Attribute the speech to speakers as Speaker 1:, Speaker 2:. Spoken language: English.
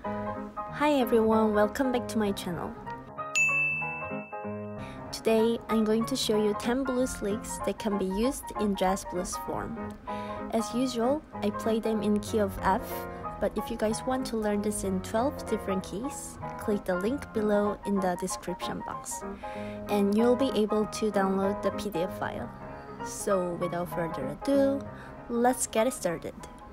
Speaker 1: Hi everyone, welcome back to my channel. Today, I'm going to show you 10 blues licks that can be used in jazz blues form. As usual, I play them in key of F, but if you guys want to learn this in 12 different keys, click the link below in the description box, and you'll be able to download the PDF file. So without further ado, let's get started.